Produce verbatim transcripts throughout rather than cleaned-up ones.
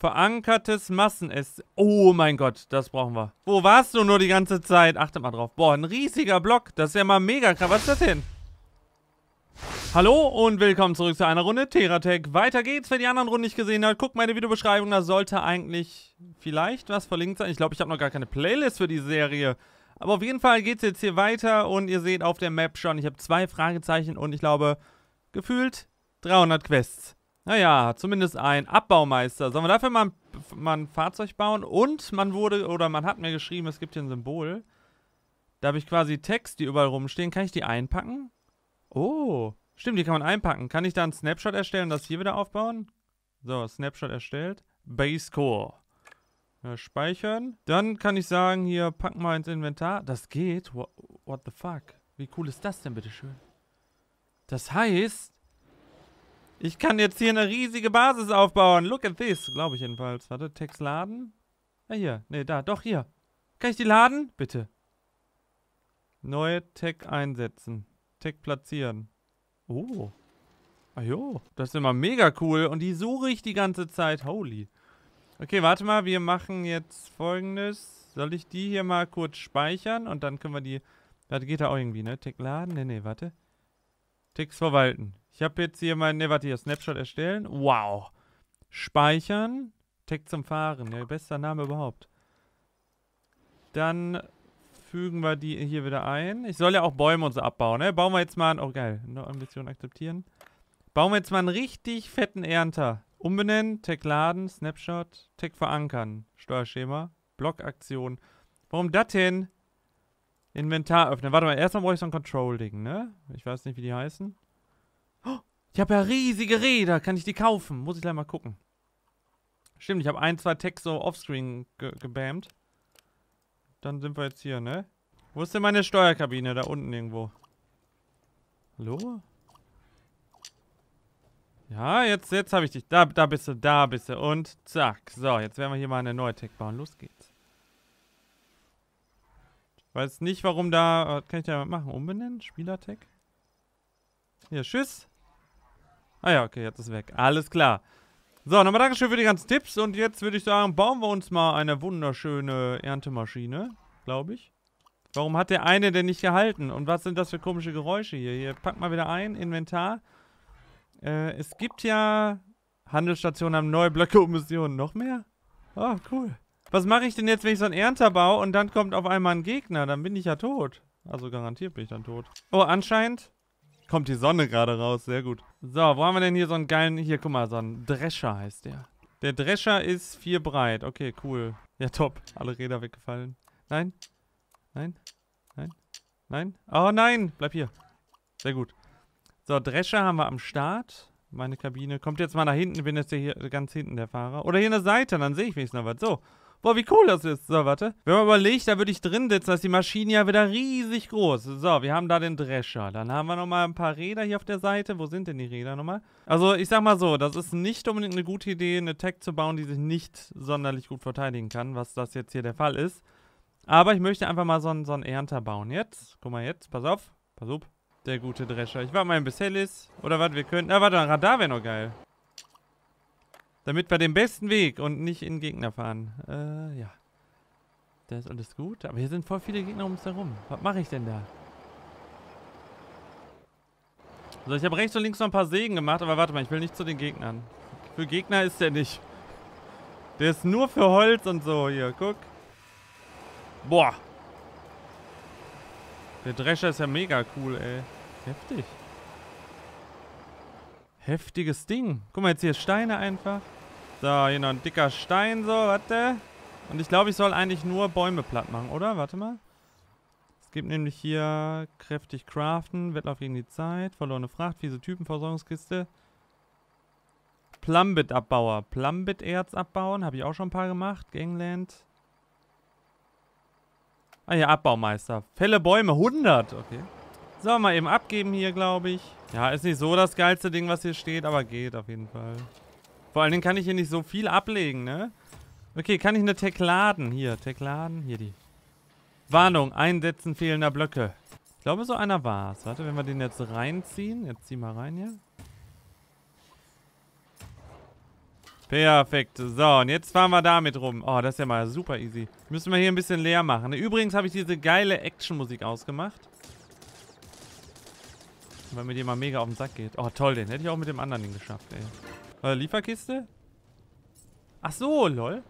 Verankertes Massenessen. Oh mein Gott, das brauchen wir. Wo warst du nur die ganze Zeit? Achtet mal drauf. Boah, ein riesiger Block. Das ist ja mal mega krass. Was ist das denn? Hallo und willkommen zurück zu einer Runde TerraTech. Weiter geht's, wer die anderen Runden nicht gesehen hat. Guckt meine Videobeschreibung, da sollte eigentlich vielleicht was verlinkt sein. Ich glaube, ich habe noch gar keine Playlist für die Serie. Aber auf jeden Fall geht's jetzt hier weiter und ihr seht auf der Map schon, ich habe zwei Fragezeichen und ich glaube, gefühlt dreihundert Quests. Naja, zumindest ein Abbaumeister. Sollen wir dafür mal ein, mal ein Fahrzeug bauen? Und man wurde, oder man hat mir geschrieben, es gibt hier ein Symbol. Da habe ich quasi Text, die überall rumstehen. Kann ich die einpacken? Oh, stimmt, die kann man einpacken. Kann ich da einen Snapshot erstellen und das hier wieder aufbauen? So, Snapshot erstellt. Base Core. Ja, speichern. Dann kann ich sagen, hier, packen wir ins Inventar. Das geht? What, what the fuck? Wie cool ist das denn, bitteschön? Das heißt, ich kann jetzt hier eine riesige Basis aufbauen. Look at this. Glaube ich jedenfalls. Warte, Text laden. Ah, hier. Ne, da. Doch, hier. Kann ich die laden? Bitte. Neue Tag einsetzen. Tag platzieren. Oh. Ah jo. Das ist immer mega cool. Und die suche ich die ganze Zeit. Holy. Okay, warte mal. Wir machen jetzt Folgendes. Soll ich die hier mal kurz speichern? Und dann können wir die... Warte, geht da auch irgendwie, ne? Tag laden? Ne, ne, warte. Text verwalten. Ich habe jetzt hier mein... Ne, warte, hier. Snapshot erstellen. Wow. Speichern. Text zum Fahren. Der beste Name überhaupt. Dann... fügen wir die hier wieder ein. Ich soll ja auch Bäume und so abbauen, ne? Bauen wir jetzt mal einen... Oh, geil. Noch Ambition akzeptieren. Bauen wir jetzt mal einen richtig fetten Ernter. Umbenennen, Tag laden, Snapshot, Tag verankern. Steuerschema, Blockaktion. Warum das denn? Inventar öffnen. Warte mal, erstmal brauche ich so ein Control-Ding, ne? Ich weiß nicht, wie die heißen. Oh, ich habe ja riesige Räder. Kann ich die kaufen? Muss ich gleich mal gucken. Stimmt, ich habe ein, zwei Tags so offscreen ge gebammt. Dann sind wir jetzt hier, ne? Wo ist denn meine Steuerkabine? Da unten irgendwo. Hallo? Ja, jetzt, jetzt habe ich dich. Da, da bist du, da bist du. Und zack. So, jetzt werden wir hier mal eine neue Tech bauen. Los geht's. Ich weiß nicht, warum da... Was kann ich da machen? Umbenennen? Spieler-Tech? Hier, tschüss. Ah ja, okay, jetzt ist weg. Alles klar. So, nochmal Dankeschön für die ganzen Tipps. Und jetzt würde ich sagen, bauen wir uns mal eine wunderschöne Erntemaschine, glaube ich. Warum hat der eine denn nicht gehalten? Und was sind das für komische Geräusche hier? Hier, pack mal wieder ein, Inventar. Äh, es gibt ja... Handelsstationen haben neue Blöcke und Missionen. Noch mehr? Oh, cool. Was mache ich denn jetzt, wenn ich so einen Ernter baue und dann kommt auf einmal ein Gegner? Dann bin ich ja tot. Also garantiert bin ich dann tot. Oh, anscheinend... Kommt die Sonne gerade raus, sehr gut. So, wo haben wir denn hier so einen geilen... Hier, guck mal, so ein Drescher heißt der. Der Drescher ist vier breit. Okay, cool. Ja, top. Alle Räder weggefallen. Nein. Nein. Nein. Nein. Oh, nein. Bleib hier. Sehr gut. So, Drescher haben wir am Start. Meine Kabine. Kommt jetzt mal nach hinten. Ich bin jetzt hier ganz hinten der Fahrer. Oder hier eine Seite, dann sehe ich wenigstens noch was. So. Boah, wie cool das ist. So, warte. Wenn man überlegt, da würde ich drin sitzen, dass die Maschine ja wieder riesig groß. So, wir haben da den Drescher. Dann haben wir nochmal ein paar Räder hier auf der Seite. Wo sind denn die Räder nochmal? Also, ich sag mal so, das ist nicht unbedingt eine gute Idee, eine Tech zu bauen, die sich nicht sonderlich gut verteidigen kann, was das jetzt hier der Fall ist. Aber ich möchte einfach mal so einen, so einen Ernter bauen. Jetzt, guck mal jetzt, pass auf. Pass auf. Der gute Drescher. Ich warte mal, bis hell ist. Oder was, wir könnten... Ah, warte, ein Radar wäre noch geil. Damit wir den besten Weg und nicht in Gegner fahren. Äh, ja. Da ist alles gut. Aber hier sind voll viele Gegner um uns herum. Was mache ich denn da? So, ich habe rechts und links noch ein paar Sägen gemacht. Aber warte mal, ich will nicht zu den Gegnern. Für Gegner ist der nicht. Der ist nur für Holz und so. Hier, guck. Boah. Der Drescher ist ja mega cool, ey. Heftig. Heftiges Ding. Guck mal, jetzt hier Steine einfach. So, hier noch ein dicker Stein, so, warte. Und ich glaube, ich soll eigentlich nur Bäume platt machen, oder? Warte mal. Es gibt nämlich hier kräftig craften, Wettlauf gegen die Zeit, verlorene Fracht, fiese Typen, Versorgungskiste. Plumbit-Abbauer. Plumbit-Erz abbauen, habe ich auch schon ein paar gemacht. Gangland. Ah ja, Abbaumeister. Fälle Bäume, hundert. Okay. So, mal eben abgeben hier, glaube ich. Ja, ist nicht so das geilste Ding, was hier steht, aber geht auf jeden Fall. Vor allen Dingen kann ich hier nicht so viel ablegen, ne? Okay, kann ich eine Tech laden? Hier, Tech laden. Hier die. Warnung, Einsetzen fehlender Blöcke. Ich glaube, so einer war es. Warte, wenn wir den jetzt reinziehen. Jetzt zieh mal rein hier. Perfekt. So, und jetzt fahren wir damit rum. Oh, das ist ja mal super easy. Müssen wir hier ein bisschen leer machen. Übrigens habe ich diese geile Action-Musik ausgemacht. Weil mir die mal mega auf den Sack geht. Oh, toll, den hätte ich auch mit dem anderen Ding geschafft, ey. Äh, Lieferkiste? Ach so, lol.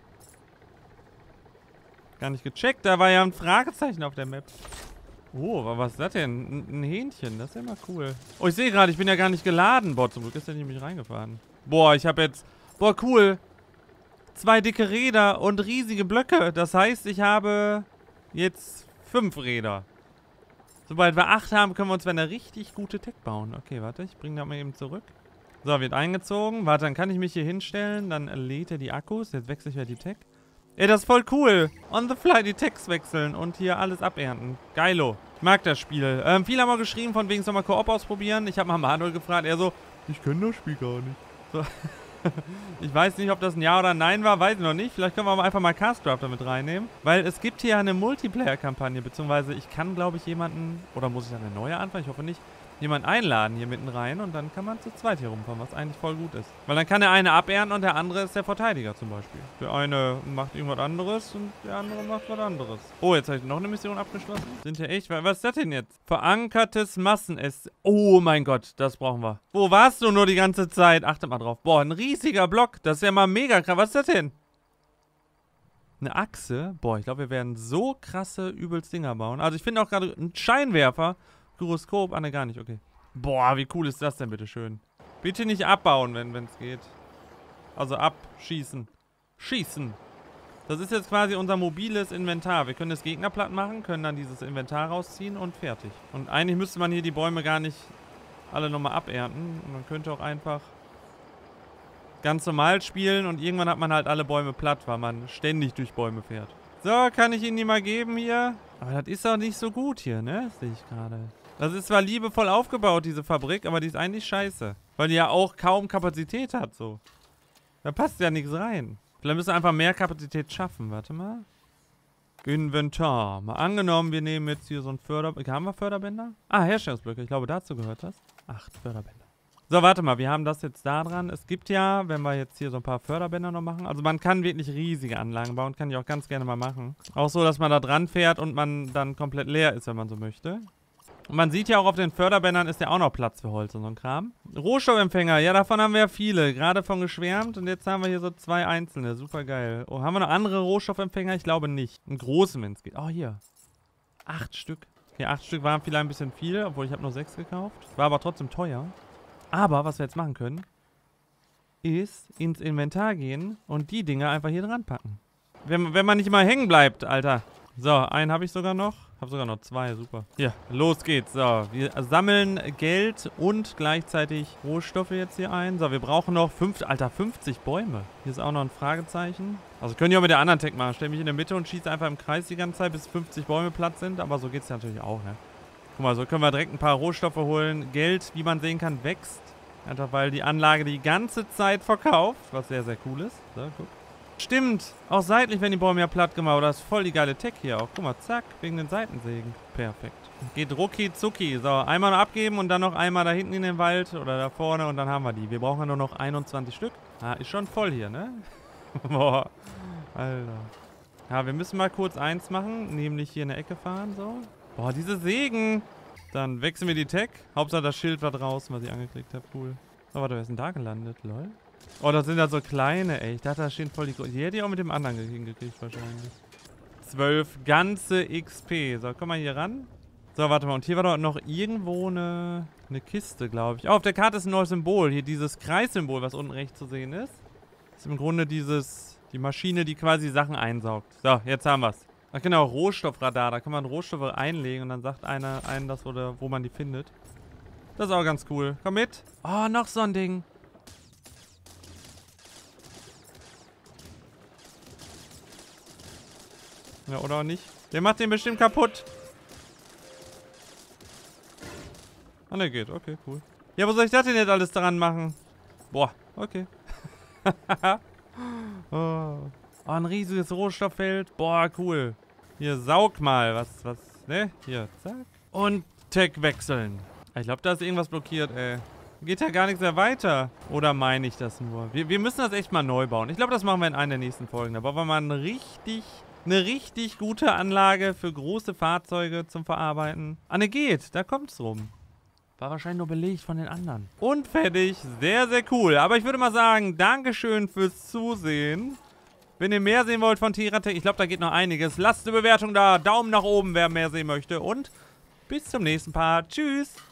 Gar nicht gecheckt. Da war ja ein Fragezeichen auf der Map. Oh, was ist das denn? Ein, ein Hähnchen. Das ist ja mal cool. Oh, ich sehe gerade, ich bin ja gar nicht geladen. Boah, zum Glück ist der nämlich reingefahren. Boah, ich habe jetzt... Boah, cool. Zwei dicke Räder und riesige Blöcke. Das heißt, ich habe jetzt fünf Räder. Sobald wir acht haben, können wir uns eine richtig gute Tech bauen. Okay, warte, ich bringe das mal eben zurück. So, wird eingezogen. Warte, dann kann ich mich hier hinstellen. Dann lädt er die Akkus. Jetzt wechsle ich ja die Tech. Ey, das ist voll cool. On the fly die Techs wechseln und hier alles abernten. Geilo. Ich mag das Spiel. Ähm, viele haben auch geschrieben, von wegen soll mal Koop ausprobieren. Ich habe mal Manuel gefragt. Er so, ich kenne das Spiel gar nicht. So. Ich weiß nicht, ob das ein Ja oder ein Nein war, weiß ich noch nicht. Vielleicht können wir aber einfach mal Castdrafter mit reinnehmen. Weil es gibt hier eine Multiplayer-Kampagne, beziehungsweise ich kann, glaube ich, jemanden, oder muss ich dann eine neue anfangen? Ich hoffe nicht. Jemanden einladen hier mitten rein und dann kann man zu zweit hier rumfahren, was eigentlich voll gut ist. Weil dann kann der eine abernten und der andere ist der Verteidiger zum Beispiel. Der eine macht irgendwas anderes und der andere macht was anderes. Oh, jetzt habe ich noch eine Mission abgeschlossen. Sind ja echt, was ist das denn jetzt? Verankertes Massenessen. Oh mein Gott, das brauchen wir. Wo warst du nur die ganze Zeit? Achtet mal drauf. Boah, ein riesiger Block. Das ist ja mal mega krass. Was ist das denn? Eine Achse? Boah, ich glaube, wir werden so krasse übelst Dinger bauen. Also ich finde auch gerade einen Scheinwerfer. Gyroskop? Ah, ne, gar nicht, okay. Boah, wie cool ist das denn, bitteschön. Bitte nicht abbauen, wenn es geht. Also abschießen. Schießen. Das ist jetzt quasi unser mobiles Inventar. Wir können das Gegner platt machen, können dann dieses Inventar rausziehen und fertig. Und eigentlich müsste man hier die Bäume gar nicht alle nochmal abernten. Und man könnte auch einfach ganz normal spielen und irgendwann hat man halt alle Bäume platt, weil man ständig durch Bäume fährt. So, kann ich Ihnen die mal geben hier? Aber das ist auch nicht so gut hier, ne? Das sehe ich gerade. Das ist zwar liebevoll aufgebaut, diese Fabrik, aber die ist eigentlich scheiße. Weil die ja auch kaum Kapazität hat, so. Da passt ja nichts rein. Vielleicht müssen wir einfach mehr Kapazität schaffen. Warte mal. Inventar. Mal angenommen, wir nehmen jetzt hier so ein Förderbänder. Haben wir Förderbänder? Ah, Herstellungsblöcke. Ich glaube, dazu gehört das. Acht Förderbänder. So, warte mal. Wir haben das jetzt da dran. Es gibt ja, wenn wir jetzt hier so ein paar Förderbänder noch machen. Also man kann wirklich riesige Anlagen bauen. Kann ich auch ganz gerne mal machen. Auch so, dass man da dran fährt und man dann komplett leer ist, wenn man so möchte. Und man sieht ja auch auf den Förderbändern ist ja auch noch Platz für Holz und so ein Kram. Rohstoffempfänger, ja, davon haben wir ja viele. Gerade von geschwärmt und jetzt haben wir hier so zwei einzelne. Super geil. Oh, haben wir noch andere Rohstoffempfänger? Ich glaube nicht. Einen großen, wenn es geht. Oh, hier. Acht Stück. Okay, acht Stück waren vielleicht ein bisschen viel, obwohl ich habe nur sechs gekauft. War aber trotzdem teuer. Aber was wir jetzt machen können, ist ins Inventar gehen und die Dinger einfach hier dran packen. Wenn, wenn man nicht mal hängen bleibt, Alter. So, einen habe ich sogar noch. Habe sogar noch zwei, super. Hier, los geht's. So, wir sammeln Geld und gleichzeitig Rohstoffe jetzt hier ein. So, wir brauchen noch fünf, Alter, fünfzig Bäume. Hier ist auch noch ein Fragezeichen. Also können wir auch mit der anderen Tech machen. Stell mich in der Mitte und schieße einfach im Kreis die ganze Zeit, bis fünfzig Bäume platt sind. Aber so geht's ja natürlich auch, ne? Guck mal, so können wir direkt ein paar Rohstoffe holen. Geld, wie man sehen kann, wächst. Einfach weil die Anlage die ganze Zeit verkauft, was sehr, sehr cool ist. So, guck. Stimmt, auch seitlich werden die Bäume ja platt gemacht, aber das ist voll die geile Tech hier auch. Guck mal, zack, wegen den Seitensägen. Perfekt. Geht rucki zucki. So, einmal noch abgeben und dann noch einmal da hinten in den Wald oder da vorne und dann haben wir die. Wir brauchen ja nur noch einundzwanzig Stück. Ah, ist schon voll hier, ne? Boah, Alter. Ja, wir müssen mal kurz eins machen, nämlich hier in der Ecke fahren, so. Boah, diese Sägen. Dann wechseln wir die Tech. Hauptsache das Schild war draußen, was ich angeklickt habe. Cool. Oh, warte, wer ist denn da gelandet? Lol. Oh, das sind ja so kleine, ey. Ich dachte, da stehen voll die großen. Die hätte ich auch mit dem anderen hingekriegt wahrscheinlich. zwölf ganze X P. So, komm mal hier ran. So, warte mal. Und hier war doch noch irgendwo eine, eine Kiste, glaube ich. Oh, auf der Karte ist ein neues Symbol. Hier dieses Kreissymbol, was unten rechts zu sehen ist. Das ist im Grunde dieses, die Maschine, die quasi Sachen einsaugt. So, jetzt haben wir es. Ach genau, Rohstoffradar. Da kann man Rohstoffe einlegen und dann sagt einer einen das, wo, der, wo man die findet. Das ist auch ganz cool. Komm mit. Oh, noch so ein Ding. Ja, oder auch nicht. Der macht den bestimmt kaputt. Ah, ne, geht. Okay, cool. Ja, wo soll ich das denn jetzt alles dran machen? Boah, okay. oh. oh, ein riesiges Rohstofffeld. Boah, cool. Hier, saug mal. Was, was, ne? Hier, zack. Und Tech wechseln. Ich glaube, da ist irgendwas blockiert, ey. geht ja gar nichts mehr weiter. Oder meine ich das nur? Wir, wir müssen das echt mal neu bauen. Ich glaube, das machen wir in einer der nächsten Folgen. Da bauen wir mal eine richtig, eine richtig gute Anlage für große Fahrzeuge zum Verarbeiten. Ah, ne, geht. Da kommt's rum. War wahrscheinlich nur belegt von den anderen. Und fertig. Sehr, sehr cool. Aber ich würde mal sagen, Dankeschön fürs Zusehen. Wenn ihr mehr sehen wollt von Terratech, ich glaube, da geht noch einiges. Lasst eine Bewertung da. Daumen nach oben, wer mehr sehen möchte. Und bis zum nächsten Part. Tschüss.